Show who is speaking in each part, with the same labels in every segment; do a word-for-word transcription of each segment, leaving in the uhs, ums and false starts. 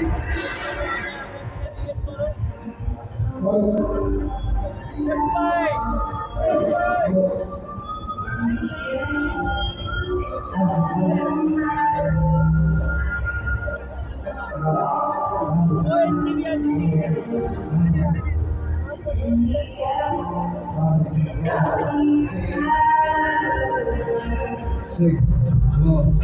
Speaker 1: Six, one.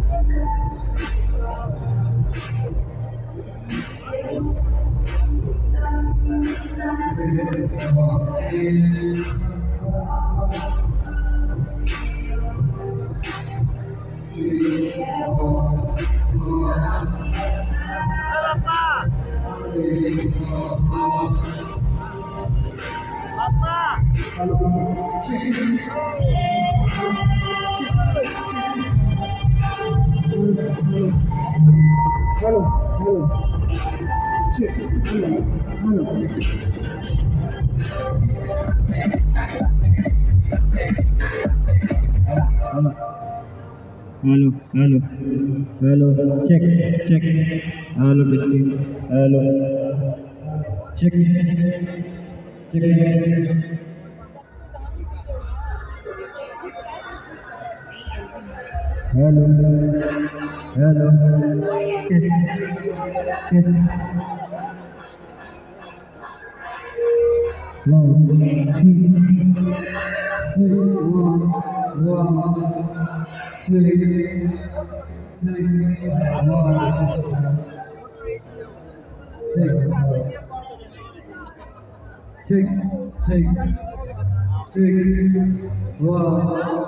Speaker 1: Hello, hello. Check. Hello, hello. Hello. Hello, hello, hello, check, check, hello, testing, hello, check, check, hello, hello, check, check, one, two, three, one, one, two, three, one, check. Six, six, six, one.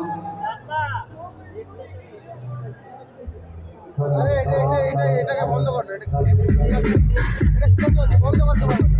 Speaker 2: আরে এটা এটা এটা এটাকে বন্ধ করো এটা এটা বন্ধ করতে পারো